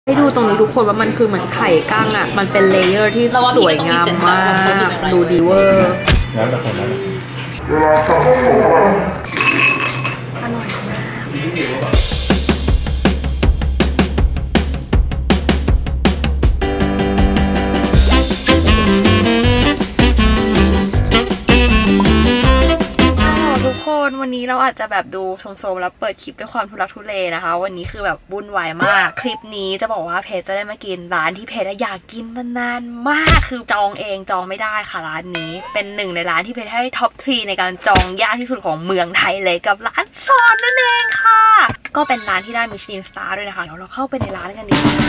ให้ดูตรงนี้ทุกคนว่ามันคือเหมือนไข่กั้งอ่ะมันเป็นเลเยอร์ที่สวยงามมากดูดีเวอร์แล้วแต่คนนั้นอร่อยมากวันนี้เราอาจจะแบบดูโซมๆแล้วเปิดคลิปด้วยความทุลักทุเลนะคะวันนี้คือแบบวุ่นวายมากคลิปนี้จะบอกว่าเพจจะได้มากินร้านที่เพจอยากกินมานานมากคือจองเองจองไม่ได้ค่ะร้านนี้เป็นหนึ่งในร้านที่เพจให้ท็อป 3ในการจองยากที่สุดของเมืองไทยเลยกับร้านซอนนั่นเองค่ะก็เป็นร้านที่ได้มิชลินสตาร์ด้วยนะคะเดี๋ยวเราเข้าไปในร้านกันดีกว่า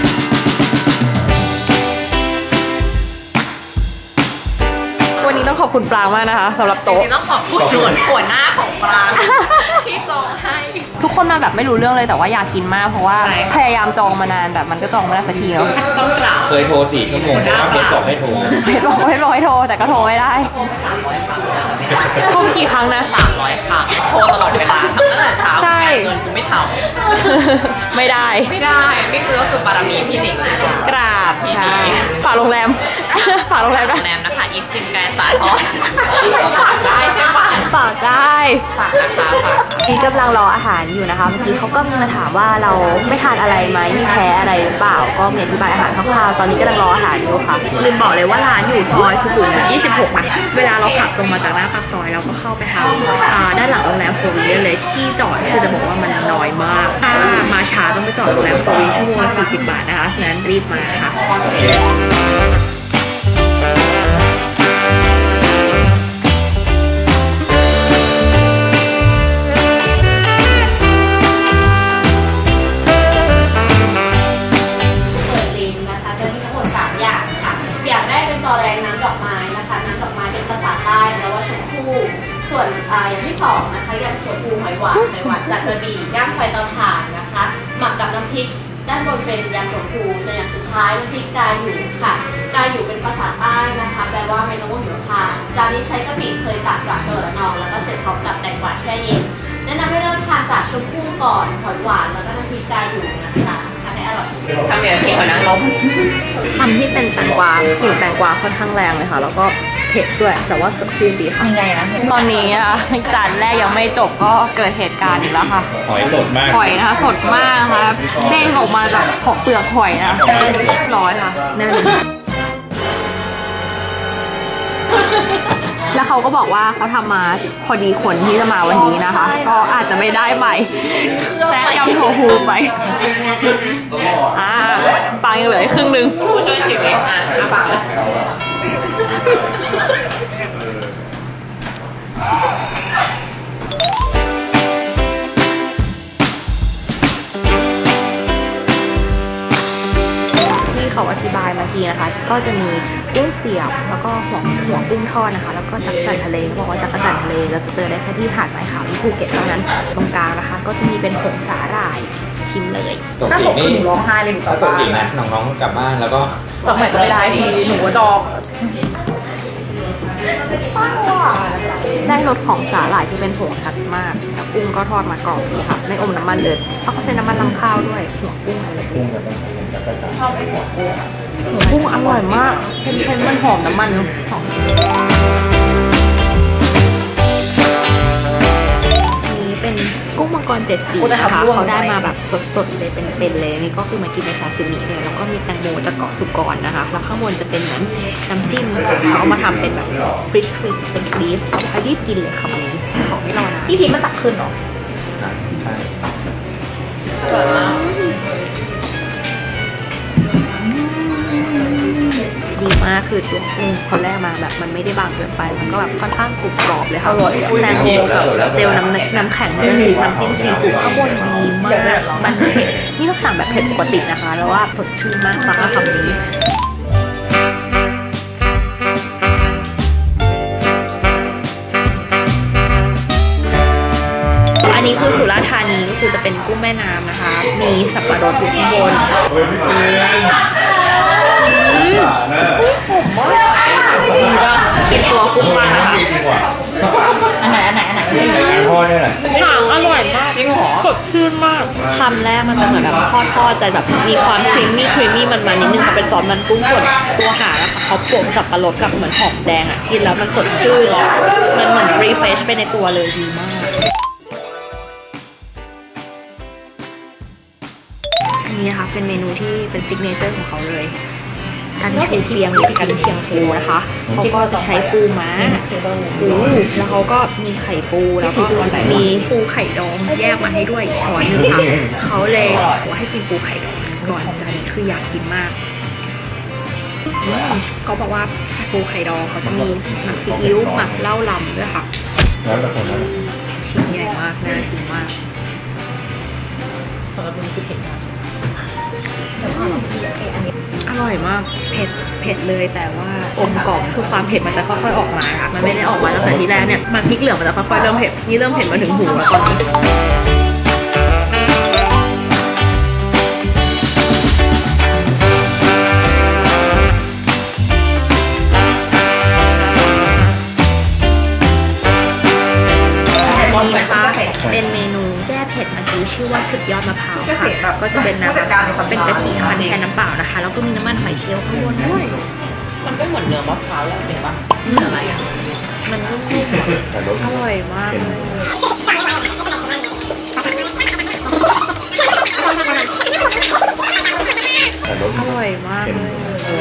วันนี้ต้องขอบคุณปรางมากนะคะสำหรับโต๊ะต้องขอบคุณหัวหน้าของปรางที่จองให้ทุกคนมาแบบไม่รู้เรื่องเลยแต่ว่าอยากกินมากเพราะว่าพยายามจองมานานแบบมันก็จองไม่ได้สักทีแล้วต้องกล่าวเคยโทร4 ชั่วโมงแต่ว่าเพจบอกให้โทรเพจบอกให้โทรแต่ก็โทรไม่ได้โทรกี่ครั้งนะ 300 ครั้งโทรตลอดเวลาตั้งแต่เช้าเงินกูไม่ทำไม่ได้นี่คือก็คือบารมีพี่หนิงกราบใช่ฝากโรงแรมนะคะอีสติมแกรนด์ตายทอดก็ฝากได้ใช่ปะฝากได้ฝากนะคะนี่กำลังรออาหารอยู่นะคะเมื่อกี้เขาก็มีมาถามว่าเราไม่ทานอะไรไหมมีแพ้อะไรหรือเปล่าก็มีอธิบายอาหารคร่าวๆตอนนี้กำลังรออาหารอยู่ค่ะลืมบอกเลยว่าร้านอยู่ซอยสุขุมวิท26นะเวลาเราขับตรงมาจากหน้าปากซอยเราก็เข้าไปทางด้านหลังโรงแรมโฟร์วินเลยที่จอดคือจะบอกว่ามันน้อยมากถ้ามาช้าต้องไปจอดโรงแรมโฟร์วินชั่วโมงละ40 บาทนะคะฉะนั้นรีบมาค่ะส่วนอย่างที่2นะคะยำถั่วพูหอยหวานจากกระบี่ย่างไฟเตาถ่านนะคะหมักกับน้ำพริกด้านบนเป็นยำถั่วพูส่วนอย่างสุดท้ายน้ำพริกกาหยูค่ะกาหยูเป็นภาษาใต้นะคะแปลว่าเป็นน้ำมันหิวค่ะจานนี้ใช้กะปิเคยตักจากจังหวัดระนองแล้วก็เสร็จพร้อมกับแตงกวาแช่เย็นแนะนำให้เราทานจากชมพู่ก่อนหอยหวานแล้วก็น้ำพริกกาหยูนะคะทานให้อร่อยทำอย่างที่เขานั่งลงทำที่เป็นแตงกวากลิ่นแตงกวาค่อนข้างแรงเลยค่ะแล้วก็เผ็ดด้วยแต่ว่าสดชื่นดีค่ะยังไงนะตอนนี้อะจานแรกยังไม่จบก็เกิดเหตุการณ์อีกแล้วค่ะหอยสดมากหอยนะคะสดมากค่ะเด้งออกมาจากเปลือกหอยนะร้อยค่ะแน่นแล้วเขาก็บอกว่าเขาทำมาพอดีคนที่จะมาวันนี้นะคะก็อาจจะไม่ได้ไปแซะยำโทฟูไปปังยังเหลือครึ่งนึงช่วยถือเองปังเขาอธิบายเมื่อกี้นะคะก็จะมีกุ้งเสียบแล้วก็หัวกุ้งทอดนะคะแล้วก็จักรจั่นทะเลบอกว่าจักรจั่นทะเลเราจะเจอได้แค่ที่หาดไม้ขาวที่ภูเก็ตเท่านั้นตรงกลางนะคะก็จะมีเป็นผงสาหร่ายชิมเลยถ้าผมคือหนูร้องไห้เลยหนูกลับบ้านนะน้องๆกลับบ้านแล้วก็จองใหม่ก็ได้ดีหนูจองได้รสของสาหร่ายที่เป็นผงชัดมากแต่กุ้งก็ทอดมากรอบดีค่ะไม่อมน้ำมันเลยเพราะเขาใช้น้ำมันลำข้าวด้วยหัวกุ้งอะไรชอบหัวกุ้งอร่อยมากเค็มๆมันหอมน้ำมันหอมนี้เป็นกุ้งมังกร7 สีนะคะเขาได้มาแบบสดๆเลยเป็นเลยนี่ก็คือมากินในซาซิมิเลยแล้วก็มีแตงโมจากเกาะสุกรนะคะแล้วข้างบนจะเป็นเหมือนน้ำจิ้มค่ะเขาเอามาทำเป็นแบบฟรีชเป็นฟรีซเอารีบกินเลยคำนี้ของไม่รอนะพี่พีชมันตักขึ้นหรอดีมากคือตัวกุ้งเขาแรกมาแบบมันไม่ได้บางเกินไปมันก็แบบค่อนข้างกรุบกรอบเลยค่ะอร่อยแตงโมกับเจลน้ำแข็งด้วยน้ำจิ้มซีฟู้ดข้างบนดีมากมันเผ็ดนี่ต้องสั่งแบบเผ็ดปกตินะคะแล้วว่าสดชื่นมากจากคำนี้อันนี้คือสุราษฎร์ธานีก็คือจะเป็นกุ้งแม่น้ำนะคะมีสับปะรดอยู่ข้างบนผมว่ากินตัวกุ้งมากนะคะอันไหนทอดเนี่ยแหละหางอร่อยมากจริงหรอสดชื่นมากคำแรกมันจะเหมือนแบบทอดจะแบบมีความครีมมี่มันนิดนึงเป็นซอสมันกุ้งส่วนตัวหางนะคะเขาโปะสับปะรดกับเหมือนหอมแดงอ่ะกินแล้วมันสดชื่นมันเหมือนรีเฟรชไปในตัวเลยดีมากนี่นะคะเป็นเมนูที่เป็นซิกเนเจอร์ของเขาเลยกันชูเปียงหรือกันเชียงปูนะคะเขาก็จะใช้ปูม้าแล้วเขาก็มีไข่ปูแล้วก็มีปูไข่ดองแยกมาให้ด้วยอีกช้อนนึงค่ะเขาเลยบอกว่าให้กินปูไข่ดองก่อนจานนี้คืออยากกินมากเขาบอกว่าปูไข่ดองเขาจะมีหมักซีอิ๊วหมักเหล้าลำด้วยค่ะชิ้นใหญ่มากน่ากินมากอร่อยมากเผ็ดเลยแต่ว่ากลมกล่อมคือความเผ็ดมันจะค่อยๆออกมาค่ะมันไม่ได้ออกมาตั้งแต่ที่แรกเนี่ยมันพริกเหลืองมันจะค่อยๆเริ่มเผ็ดนี่เริ่มเผ็ดมาถึงหูแล้วตอนนี้นี่นะคะเป็นเมนูแก้เผ็ดเมื่อกี้ชื่อว่าสุดยอดมะพร้าวค่ะก็จะเป็นน้ำเป็นกะทิคั้นแทนน้ำเปล่านะคะแล้วก็มีน้ำมันหอยเชลล์ข้างบนด้วยมันก็เหมือนเนื้อมะพร้าวแล้วเห็นปะอะไรอ่ะมันก็อร่อยมากเลยอร่อยมากเลย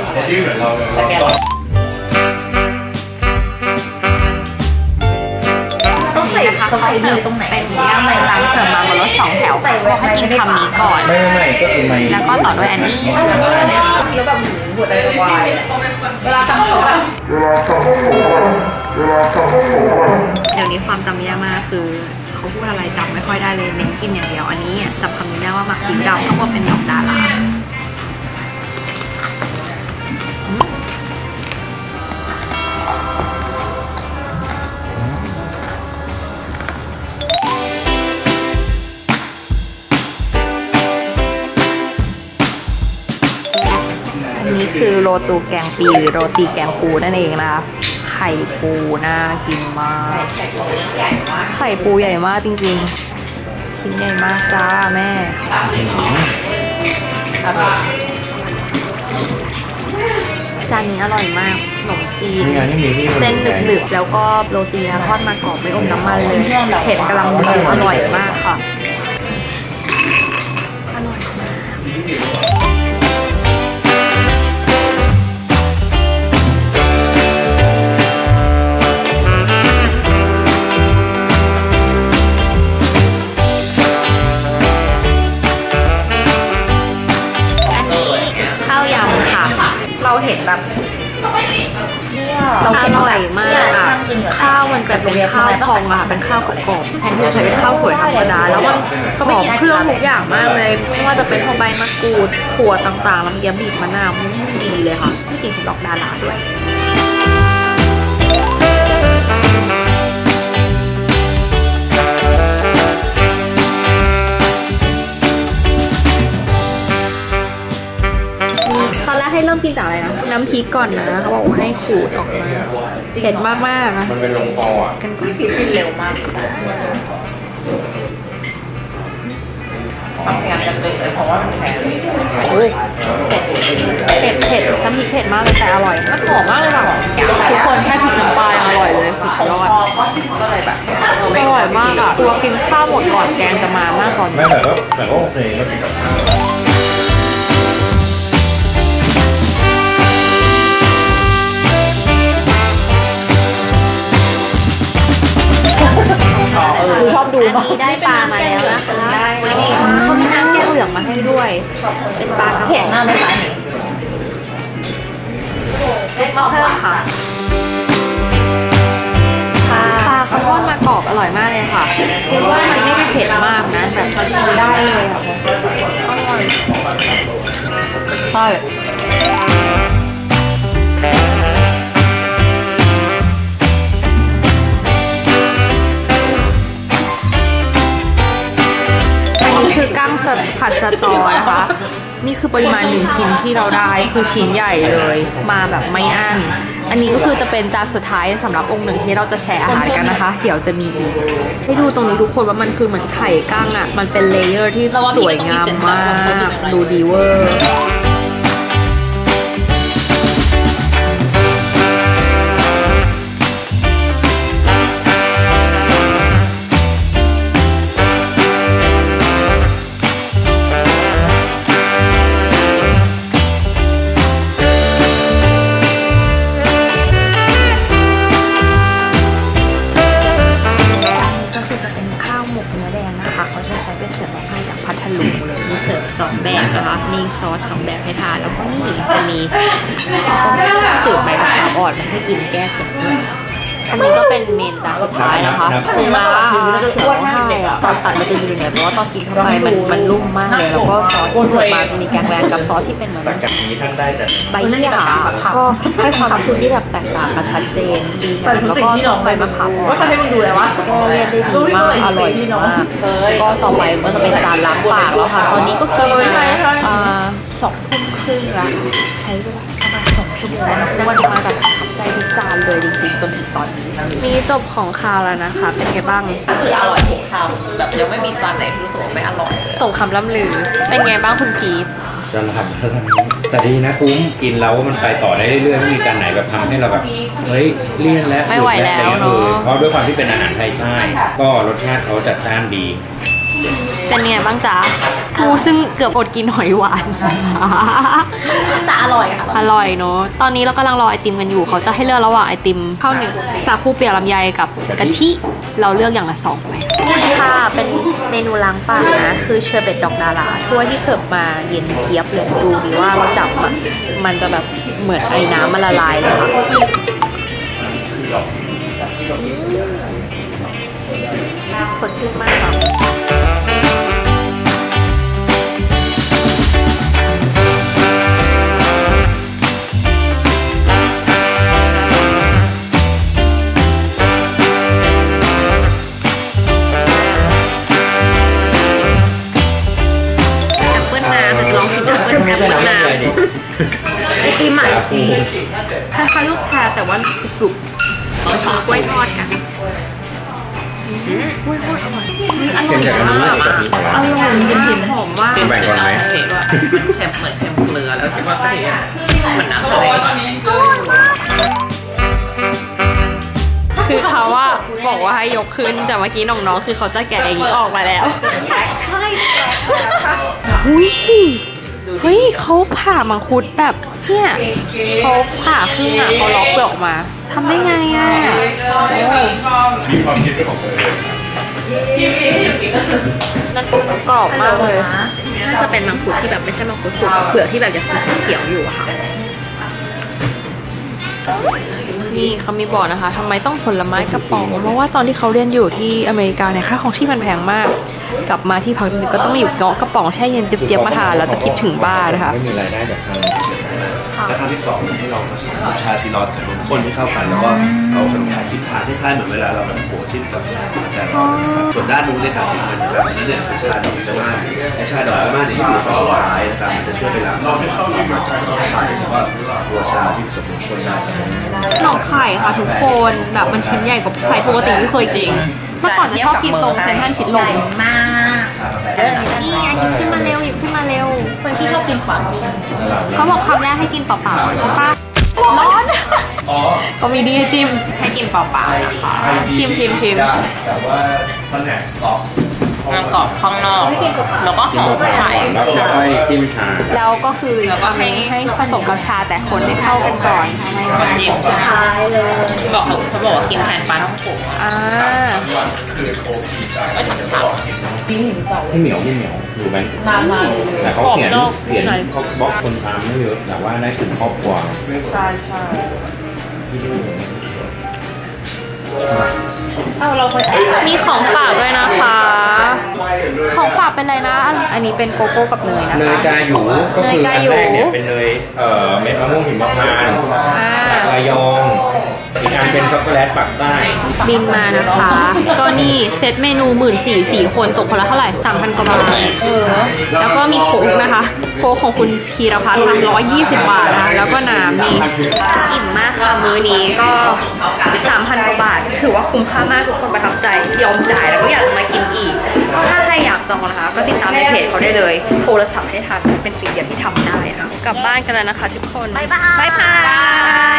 เขาเสิร์ฟตรงไหนเป็นย่างในร้านเสิร์ฟมาบนรถ2 แถวบอกให้กินคำนี้ก่อนไม่ก็คือไม่แล้วก็ต่อด้วยอันนี้แล้วแบบหัวใจวายเวลาทำเขาแบบเดี๋ยวนี้ความจำยากมากคือเขาพูดอะไรจำไม่ค่อยได้เลยเน้นกินอย่างเดียวอันนี้จำคำนี้ได้ว่าหมักซีอิ๊วดำเขาบอกเป็นดอกดารานี่คือโรตูแกงปีหรือโรตีแกงปูนั่นเองนะคะไข่ปูน่ากินมากไข่ปูใหญ่มากจริงๆชิ้นใหญ่มากจ้าแม่จานนี้อร่อยมากขนมจีนเส้นหนึบๆแล้วก็โรตีนะทอดมากรอบไม่อมน้ำมันเลยเผ็ดกำลังดีอร่อยมากค่ะอร่อยมากเราเห็นแบบเราอร่อยมากอ่ะข้าวมันเป็นข้าวพองอ่ะเป็นข้าวกรอบแทนที่จะใช้เป็นข้าวสวยธรรมดาแล้วมันหอมเครื่องทุกอย่างมากเลยไม่ว่าจะเป็นใบมะกรูดถั่วต่างๆลำเยียบีบมะนาวมันยิ่งดีเลยค่ะที่จริงดอกดาราด้วยให้เริ่มกินจากอะไรนะน้ำพริกก่อนนะเขาบอกว่าให้ขูดออกมาเผ็ดมากๆนะมันเป็นลงคออ่ะกันกินเร็วมากความพยายามจะเผ็ดเพราะว่ามันแข็งโอ้ยเผ็ดน้ำพริกเผ็ดมากเลยแต่อร่อยมันหอมมากเลยค่ะทุกคนแค่พริกน้ำปลายังอร่อยเลยสุดยอดก็เลยแบบอร่อยมากอ่ะตัวกินข้าวหมดก่อนแกงจะมามากก่อนไม่แต่ก็โอเคก็ชอบดูมากได้ปลามาแล้วนะคะเขามีน้ำแก้วเหลืองมาให้ด้วยเป็นปลากระป๋องหน้าไม่ไหวซุปมะเขือค่ะปลาเขาทอดมากรอบอร่อยมากเลยค่ะคิดว่ามันไม่ได้เผ็ดมากนะแต่พอดีได้เลยค่ะอร่อยใช่คือกั้งผัดสตอนะคะนี่คือปริมาณ1ชิ้นที่เราได้คือชิ้นใหญ่เลยมาแบบไม่อั้นอันนี้ก็คือจะเป็นจานสุดท้ายสำหรับองค์หนึ่งที่เราจะแชร์อาหารกันนะคะเดี๋ยวจะมีอีกให้ดูตรงนี้ทุกคนว่ามันคือเหมือนไข่กั้งอ่ะมันเป็นเลเยอร์ที่สวยงามมากดูดีเวอร์นะคะมีซอส2แบบให้ทานแล้วก็นี่จะมีจืดใบมะขามอ่อนมาให้กินแก้เผ็ดด้วยอันนี้ก็เป็นเมนจานสุดท้ายนะคะเนื้อเสือร้องไห้อะตอนตัดมันจะอยู่เนี่ยเพราะว่าตอนกินเข้าไปมันนุ่มมากเลยแล้วก็ซอสที่เสิร์ฟมาจะมีแกงแรงกับซอสที่เป็นเหมือนจากนี้ท่านได้แต่ใบยี่หร่าก็ให้ความชุ่มที่แบบแตกต่างกันชัดเจนดีงามแล้วก็ใบมะขามอ่อนก็ให้ดูเลยว่าแก้เลี่ยนได้ดีมากอร่อยมากก็ต่อไปก็จะเป็นจานล้างปากแล้วค่ะตอนนี้ก็กินมา2 ทุ่มครึ่งแล้วใช้เวลาประมาณ2 ชั่วโมงวันมาแบบประทับใจทุกจานเลยจริงๆจนถึงตอนนี้นี่จบของคาวแล้วนะคะเป็นไงบ้างคืออร่อยทุกคำแบบยังไม่มีจานไหนรู้สึกว่าไม่อร่อยเลยส่งคำล่ำลือเป็นไงบ้างคุณพีทจะหลับแล้วแต่ดีนะคุ้มกินแล้วมันไปต่อได้เรื่อยๆไม่มีจานไหนแบบทำให้เราแบบเฮ้ยเลี่ยนแล้วไม่ไหวแล้วเนาะเพราะด้วยความที่เป็นอาหารไทยใช่ก็รสชาติเขาจัดจ้านดีเป็นไงบ้างจ๊ะกูซึ่งเกือบอดกินหอยหวานแต่อร่อยค่ะอร่อยเนาะตอนนี้เรากำลังรอไอติมกันอยู่เขาจะให้เลือกระหว่างไอติมข้าวเหนียวสาคูเปียกลำไยกับกะทิเราเลือกอย่างละ2ไปนี่ค่ะเป็นเมนูล้างปากนะคือเชอร์เบตดอกดาราถ้วยที่เสิร์ฟมาเย็นเจี๊ยบเลยดูดิว่าเราจับมันจะแบบเหมือนไอ้น้ำมันละลายเลยค่ะสดชื่นมากค่ะไอติมใหม่ทีคล้ายๆลูกแพรแต่ว่ากรุบเราชิมกล้วยทอดกันกล้วยทอดอร่อยอร่อยมากอร่อยจริงๆหอมมากแบ่งก่อนไหมมันเค็มเหมือนเค็มเกลือแล้วคิดว่าก็ดีมันน้ำทะเลคือเขาว่าบอกว่าให้ยกขึ้นแต่เมื่อกี้น้องๆคือเขาจะแกะอย่างนี้ออกมาแล้วเฮ้ยเขาผ่ามังคุดแบบเนี่ยเขาผ่าครึ่งอ่ะเขาล็อกเปลือกออกมาทำได้ไงอ่ะมีความคิดเป็นของตัวเองนั่นกรอบมากเลยน่าจะเป็นมังคุดที่แบบไม่ใช่มังคุดสุกเปลือกที่แบบยังเขียวอยู่อะค่ะนี่เขามีบอกนะคะทำไมต้องผลไม้กระป๋องเพราะว่าตอนที่เขาเรียนอยู่ที่อเมริกาเนี่ยค่าของชีพมันแพงมากกลับมาที่พักก็ต้องอยู่เงาะกระป๋องแช่เย็นเจี๊ยบๆมาทานแล้วจะคิดถึงบ้านนะคะไม่มีรายได้แบบทางและครั้งที่2ให้เราผสมชาซีรอสกับนมข้นให้เข้ากันแล้วก็เอาขนมไทยชิ้นผ่าคล้ายๆเหมือนเวลาเราแบบโขชิ้นกับแต่ส่วนด้านนู้นในทางสีมันนะครับนั่นเนี่ยเป็นชาดอกจะมาไอชาดอกจะมาเนี่ยที่อยู่ฝั่งซ้ายนะครับมันจะช่วยไปล้างหนองไข่แล้วก็ตัวชาที่ผสมนมข้นได้หนองไข่ค่ะทุกคนแบบมันชิ้นใหญ่กว่าไข่ปกติที่เคยกินเมื่อก่อนจะชอบกินตรงเซ็นทรัลชิดลมมากนี่หยิบขึ้นมาเร็วหยิบขึ้นมาเร็วคนที่เรากินขวางเขาบอกคำแรกให้กินเปล่าๆใช่ปะร้อนก็มีดีให้จิ้มให้กินเปล่าๆนะคะชิมแต่ว่าแผนกสต็อกมันกรอบข้างนอกแล้วก็หอมไข่แล้วค่อยจิ้มชาแล้วก็คือทำให้ผสมกับชาแต่คนให้เข้ากันก่อนจิ้มสุดท้ายเลยบอกเขาบอกว่ากินแทนปลาท่องโกไม่ถังเต่าให้เหนียวดูไหมแต่เขาเขียนเขาบล็อกคนตามไม่เยอะแต่ว่าได้ถึงครอบครัวใช่มีของฝากด้วยนะคะของฝากเป็นอะไรนะอันนี้เป็นโกโก้กับเนยนะคะเนยกาหยูก็คืออันแรกเนี่ยเป็นเนยเม็ดมะม่วงหิมพานต์จากระยองอีกอันเป็นช็อกโกแลตปักใต้บินมานะคะ ก็นี่เซตเมนู14,400คนตกคนละเท่าไหร่ 3,000 กว่าบาทแล้วก็มีโค้กนะคะ โค้กของคุณพีรพัฒน์ค่ะ120 บาทนะคะแล้วก็น้ำนี่อิ่มมากค่ะมื้อนี้ก็ 3,000 กว่าบาทถือว่าคุ้มค่ามากทุกคนประทับใจยอมจ่ายแล้วก็อยากจะมากินอีกก็ถ้าใครอยากจองนะคะก็ติดตามในเพจเขาได้เลยโทรศัพท์ให้ทันเป็นสิ่งเดียวที่ทำได้นะกลับบ้านกันแล้วนะคะทุกคนบ๊ายบาย